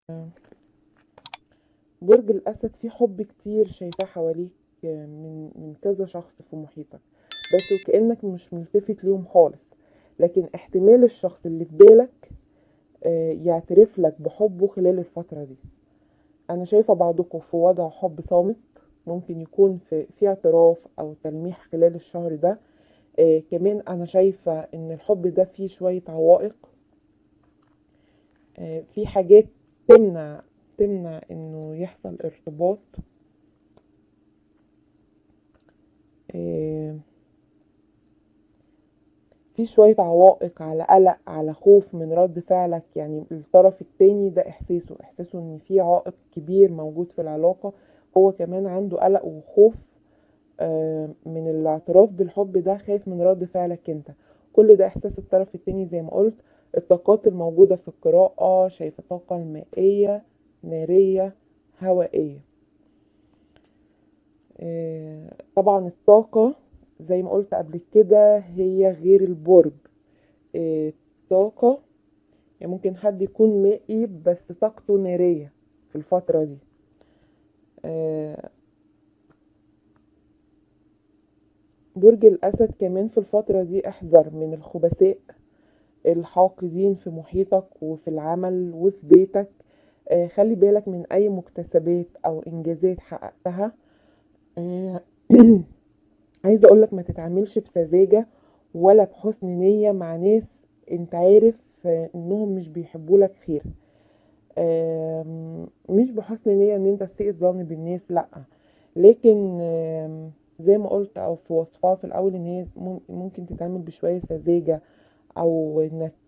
برج الأسد فيه حب كتير شايفاه حواليك من كذا شخص في محيطك، بس وكأنك مش ملتفت ليهم خالص. لكن احتمال الشخص اللي في بالك يعترف لك بحبه خلال الفترة دي. أنا شايفة بعضكم في وضع حب صامت، ممكن يكون في اعتراف أو تلميح خلال الشهر ده. كمان أنا شايفة إن الحب ده فيه شوية عوائق، في حاجات تمنع إنه يحصل ارتباط. آه، في شوية عوائق، على قلق، على خوف من رد فعلك. يعني الطرف التاني ده احساسه ان في عائق كبير موجود في العلاقة. هو كمان عنده قلق وخوف من الاعتراف بالحب ده، خايف من رد فعلك انت. كل ده احساس الطرف التاني زي ما قلت. الطاقات الموجودة في القراءة، شايفة طاقة مائية، نارية، هوائية. طبعا الطاقة زي ما قلت قبل كده هي غير البرج. طاقة، يعني ممكن حد يكون مائي بس طاقته نارية في الفترة دي. آه، برج الأسد كمان في الفترة دي احذر من الخبثاء الحاقدين في محيطك وفي العمل وفي بيتك. خلي بالك من أي مكتسبات أو إنجازات حققتها. آه، عايزة أقولك ما تتعاملش بسذاجة ولا بحسن نية مع ناس انت عارف انهم مش بيحبولك خير. مش بحسن نية ان انت تسيء الظن بالناس، لا. لكن زي ما قلت او في وصفها في الاول ان هي ممكن تتعمل بشوية سذاجة، او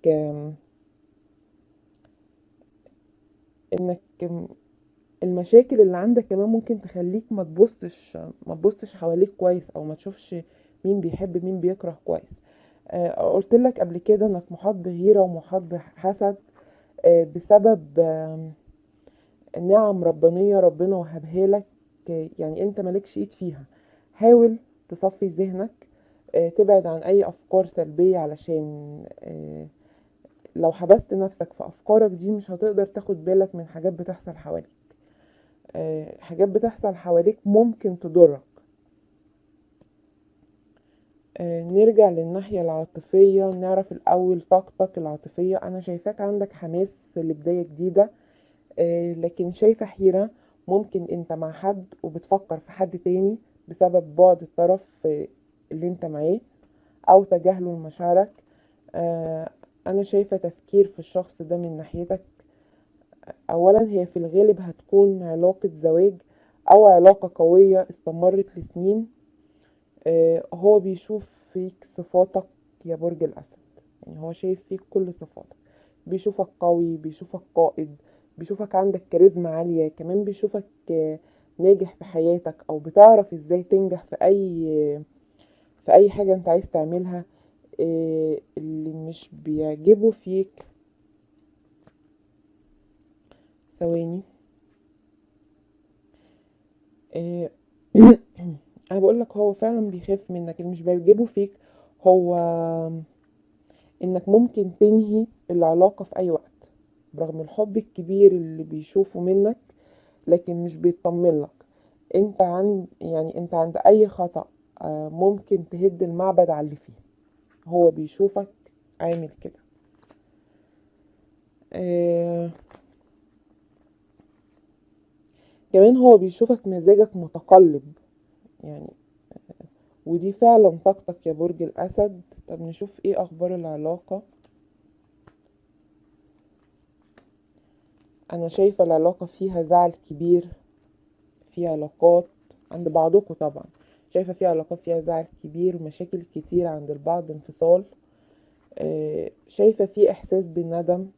انك المشاكل اللي عندك كمان ممكن تخليك ما تبصش حواليك كويس، او ما تشوفش مين بيحب مين بيكره كويس. قلت لك قبل كده انك محاط بغيرة ومحاط بحسد بسبب نعم ربانية ربنا وهبها لك. يعني انت مالكش ايد فيها. حاول تصفي ذهنك، تبعد عن اي افكار سلبية، علشان لو حبست نفسك في افكارك دي مش هتقدر تاخد بالك من حاجات بتحصل حواليك. حاجات بتحصل حواليك ممكن تضرك. نرجع للناحية العاطفية، نعرف الأول طاقتك العاطفية. أنا شايفاك عندك حماس لبداية جديدة، لكن شايفة حيرة. ممكن انت مع حد وبتفكر في حد تاني بسبب بعد الطرف اللي انت معاه او تجاهله لمشاعرك. انا شايفة تفكير في الشخص ده من ناحيتك. اولا هي في الغالب هتكون علاقة زواج او علاقة قوية استمرت لسنين. هو بيشوف فيك صفاتك يا برج الاسد، يعني هو شايف فيك كل صفاتك. بيشوفك قوي، بيشوفك قائد، بيشوفك عندك كاريزما عالية، كمان بيشوفك ناجح في حياتك او بتعرف ازاي تنجح في اي حاجة انت عايز تعملها. اللي مش بيعجبه فيك، ثواني. آه، انا بقولك هو فعلا بيخاف منك. اللي مش بيعجبه فيك هو انك ممكن تنهي العلاقة في اي وقت برغم الحب الكبير اللي بيشوفه منك، لكن مش بيطمن لك. انت عند اي خطأ ممكن تهد المعبد على اللي فيه. هو بيشوفك عامل كده. آه كمان هو بيشوفك مزاجك متقلب، يعني ودي فعلا طاقتك يا برج الاسد. طب نشوف ايه اخبار العلاقة. انا شايفة العلاقة فيها زعل كبير. في علاقات عند بعضكم طبعا، شايفة في علاقات فيها زعل كبير ومشاكل كتير عند البعض، انفصال. شايفة في احساس بالندم.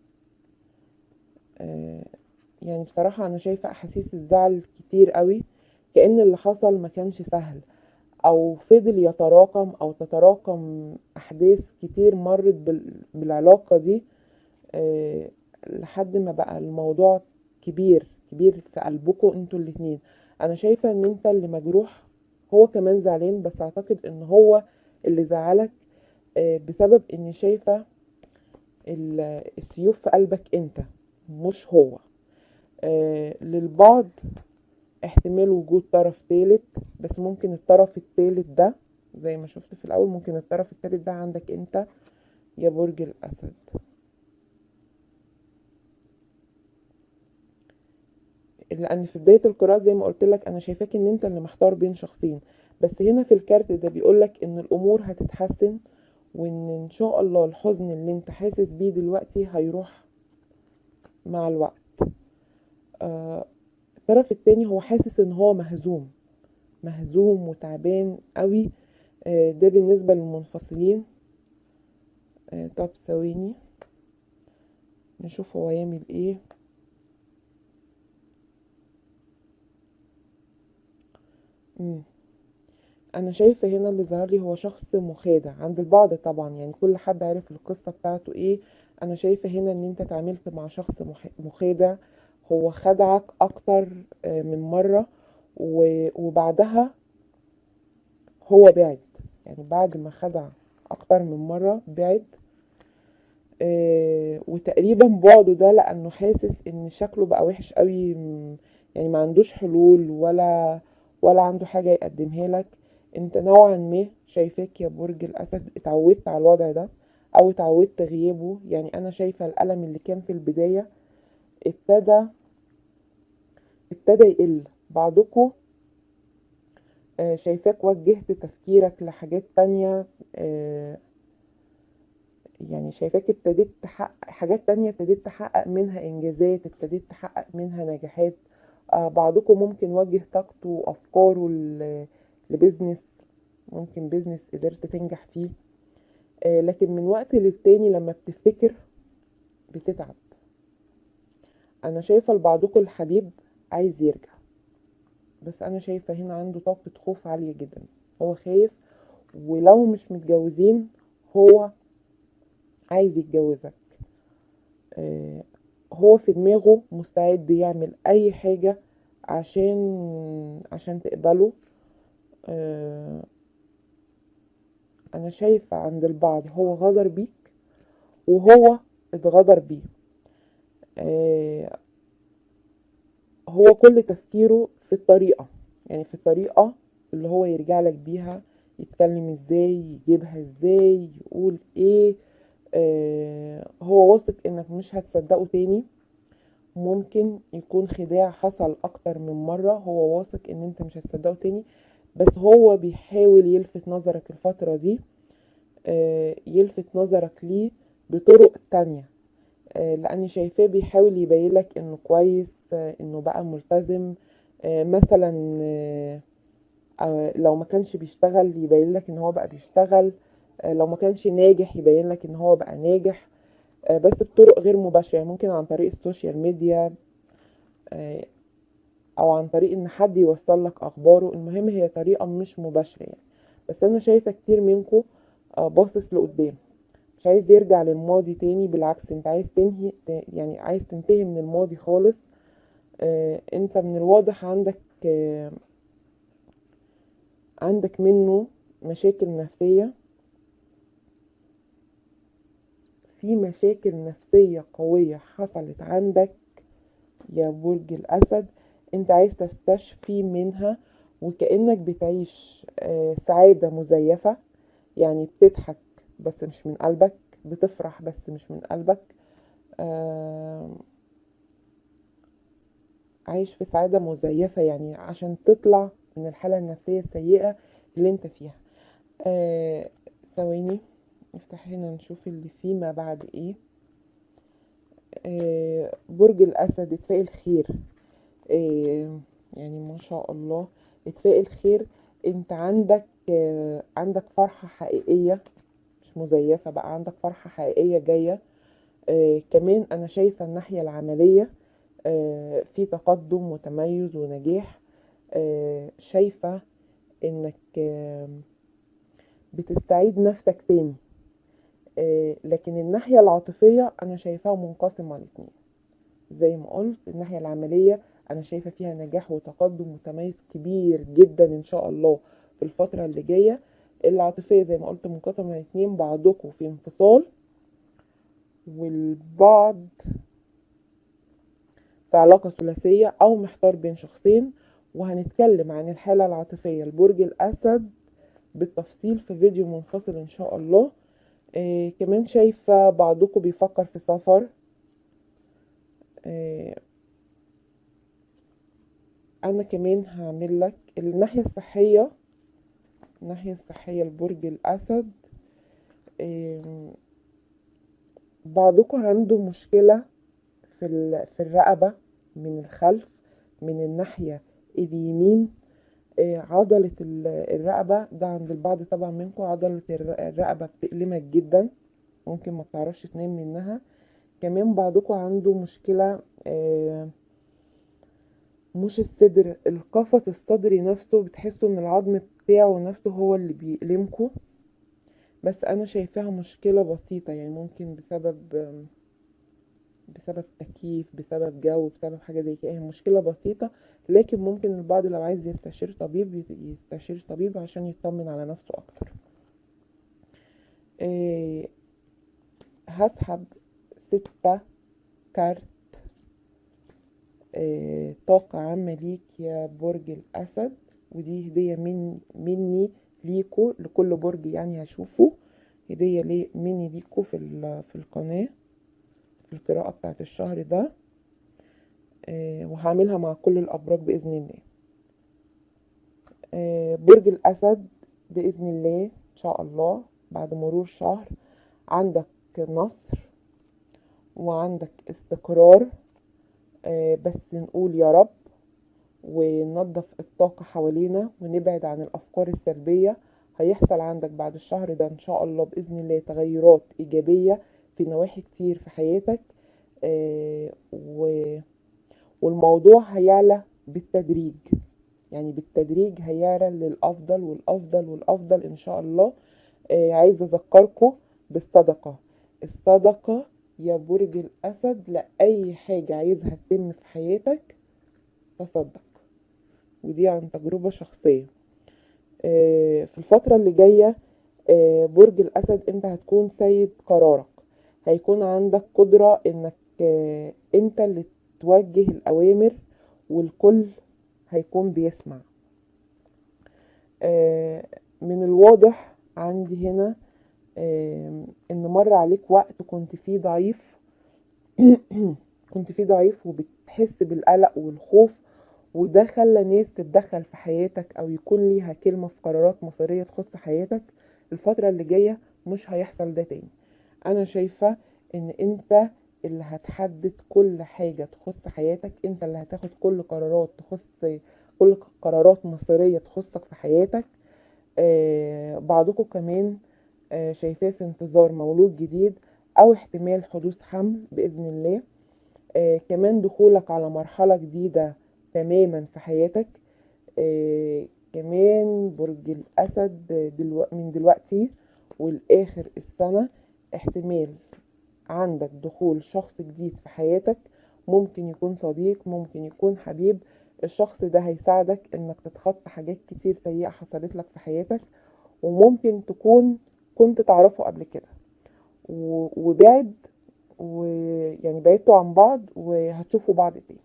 آه، يعني بصراحة انا شايفة احاسيس الزعل كتير قوي، كأن اللي حصل ما كانش سهل، او فضل يتراكم او تتراكم احداث كتير مرت بالعلاقة دي. آه، لحد ما بقى الموضوع كبير كبير في قلبكم انتوا الاتنين. انا شايفة ان انت اللي مجروح، هو كمان زعلان، بس اعتقد ان هو اللي زعلك بسبب اني شايفة السيوف في قلبك انت، مش هو. للبعض احتمال وجود طرف تالت، بس ممكن الطرف التالت ده زي ما شفت في الاول، ممكن الطرف التالت ده عندك انت يا برج الاسد. لان في بداية القراءة زي ما قلت لك انا شايفاك ان انت اللي محتار بين شخصين، بس هنا في الكارت ده بيقولك ان الامور هتتحسن، وان ان شاء الله الحزن اللي انت حاسس بيه دلوقتي هيروح مع الوقت. آه، الطرف التاني هو حاسس ان هو مهزوم، مهزوم وتعبان قوي. ده بالنسبة للمنفصلين. طب ثواني نشوف هو يعمل ايه. مم. انا شايفة هنا اللي ظهر لي هو شخص مخادع عند البعض طبعا، يعني كل حد عارف القصة بتاعته ايه. انا شايفة هنا ان انت اتعاملت مع شخص مخادع، هو خدعك اكتر من مرة، وبعدها هو بعد، يعني بعد ما خدع اكتر من مرة بعد. وتقريبا بعده ده لانه حاسس ان شكله بقى وحش قوي، يعني ما عندوش حلول ولا عنده حاجة يقدمها لك. انت نوعا ما شايفاك يا برج الاسد اتعودت على الوضع ده، او اتعودت غيابه. يعني انا شايفة الالم اللي كان في البداية ابتدى يقل. بعضكم شايفاك وجهت تفكيرك لحاجات تانية. آه، يعني شايفاك ابتديت تحقق حاجات تانية، ابتديت تحقق منها انجازات، ابتديت تحقق منها نجاحات. بعضكم ممكن وجه طاقته وافكاره لبزنس، ممكن بزنس قدرت تنجح فيه. لكن من وقت للتاني لما بتفتكر بتتعب. انا شايفة لبعضكم الحبيب عايز يرجع، بس انا شايفة هنا عنده طاقة خوف عالية جدا، هو خايف. ولو مش متجوزين هو عايز يتجوزك. آه، هو في دماغه مستعد يعمل اي حاجة عشان تقبله. آه، انا شايفة عند البعض هو غدر بيك وهو اتغدر بيه. آه، هو كل تفكيره في الطريقة، يعني في الطريقة اللي هو يرجع لك بيها، يتكلم ازاي، يجيبها ازاي، يقول ايه. هو واثق انك مش هتصدقه تاني. ممكن يكون خداع حصل اكتر من مرة، هو واثق ان انت مش هتصدقه تاني، بس هو بيحاول يلفت نظرك الفترة دي. يلفت نظرك ليه بطرق تانية. لاني شايفاه بيحاول يبينلك انه كويس، انه بقى ملتزم. مثلا لو ما كانش بيشتغل يبينلك ان هو بقى بيشتغل. لو ما كانش ناجح يبينلك ان هو بقى ناجح. بس بطرق غير مباشرة، يعني ممكن عن طريق السوشيال ميديا، آه، او عن طريق ان حد يوصل لك اخباره. المهم هي طريقة مش مباشرة يعني. بس انا شايفة كتير منكم باصص لقدام، مش عايز يرجع للماضي تاني، بالعكس انت عايز تنهي، يعني عايز تنتهي من الماضي خالص. انت من الواضح عندك منه مشاكل نفسية، في مشاكل نفسية قوية حصلت عندك يا برج الأسد، انت عايز تستشفي منها. وكأنك بتعيش سعادة مزيفة، يعني بتضحك بس مش من قلبك، بتفرح بس مش من قلبك. آه، عايش في سعادة مزيفة يعني عشان تطلع من الحالة النفسية السيئة اللي انت فيها. آه، ثواني نفتح هنا نشوف اللي فيه ما بعد ايه. برج الأسد اتفائل خير. يعني ما شاء الله اتفائل خير. انت عندك فرحة حقيقية مش مزيفة، بقى عندك فرحة حقيقية جاية. كمان انا شايفة الناحية العملية في تقدم وتميز ونجاح. شايفة انك بتستعيد نفسك تاني. لكن الناحية العاطفية انا شايفاها منقسمة الاتنين. زي ما قلت الناحية العملية انا شايفة فيها نجاح وتقدم وتميز كبير جدا ان شاء الله في الفترة اللي جاية. العاطفية زي ما قلت منقسمة الاتنين، بعضكم في انفصال والبعض في علاقة ثلاثية أو محتار بين شخصين. وهنتكلم عن الحالة العاطفية لبرج الأسد بالتفصيل في فيديو منفصل إن شاء الله. كمان شايفة بعضكم بيفكر في سفر. أنا كمان هعمل لك الناحية الصحية. الناحية الصحية لبرج الأسد، بعضكم عنده مشكلة في الرقبة من الخلف، من الناحية اليمين. عضلة الرقبة ده عند البعض طبعا منكم، عضلة الرقبة بتألمك جدا، ممكن ما بتعرفش تنام منها. كمان بعضكم عنده مشكلة مش الصدر، القفص الصدري نفسه بتحسوا ان العظم بتاعه نفسه هو اللي بيألمكم. بس انا شايفاها مشكلة بسيطة، يعني ممكن بسبب تكييف، بسبب جو، بسبب حاجة زي كده، هي مشكلة بسيطة. لكن ممكن البعض لو عايز يستشير طبيب يستشير طبيب عشان يطمن على نفسه اكتر. هسحب 6 كارت طاقة عامة ليك يا برج الأسد، ودي هدية مني ليكو، لكل برج يعني هشوفه هدية مني ليكو في القناة، في القراءة بتاعت الشهر ده. وهعملها مع كل الأبراج بإذن الله. برج الأسد بإذن الله إن شاء الله بعد مرور شهر عندك نصر وعندك استقرار. بس نقول يا رب وننظف الطاقة حوالينا ونبعد عن الأفكار السلبية. هيحصل عندك بعد الشهر ده إن شاء الله بإذن الله تغيرات إيجابية في نواحي كتير في حياتك. والموضوع هيعلى بالتدريج، يعني بالتدريج هيعلى للأفضل والأفضل والأفضل إن شاء الله. عايزة أذكركم بالصدقة. الصدقة يا برج الأسد لأي حاجة عايزها تتم في حياتك تصدق، ودي عن تجربة شخصية. في الفترة اللي جاية برج الأسد انت هتكون سيد قرارك، هيكون عندك قدرة انك انت اللي توجه الأوامر والكل هيكون بيسمع. من الواضح عندي هنا ان مر عليك وقت كنت فيه ضعيف كنت فيه ضعيف وبتحس بالقلق والخوف، وده خلى ناس تتدخل في حياتك او يكون ليها كلمة في قرارات مصيرية تخص حياتك. الفترة اللي جاية مش هيحصل ده تاني. انا شايفة ان انت اللي هتحدد كل حاجة تخص حياتك، انت اللي هتاخد كل قرارات مصيرية تخصك في حياتك. بعضكم كمان شايفاه في انتظار مولود جديد او احتمال حدوث حمل بإذن الله. كمان دخولك على مرحلة جديدة تماما في حياتك. كمان برج الأسد من دلوقتي والآخر السنة احتمال عندك دخول شخص جديد في حياتك، ممكن يكون صديق، ممكن يكون حبيب. الشخص ده هيساعدك انك تتخطى حاجات كتير سيئة حصلت لك في حياتك، وممكن تكون كنت تعرفه قبل كده وبعد، ويعني بعدتوا عن بعض وهتشوفوا بعض تاني.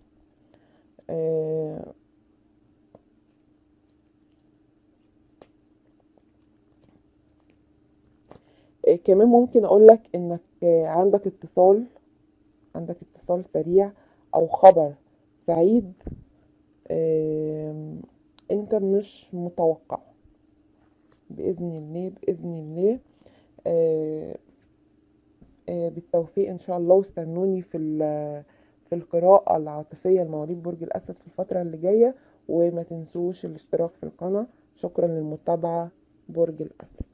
كمان ممكن اقولك انك عندك اتصال سريع او خبر سعيد انت مش متوقع بإذن الله بإذن الله. بالتوفيق ان شاء الله، واستنوني في القراءة العاطفية لمواليد برج الأسد في الفترة اللي جاية، وما تنسوش الاشتراك في القناة. شكرا للمتابعة. برج الأسد.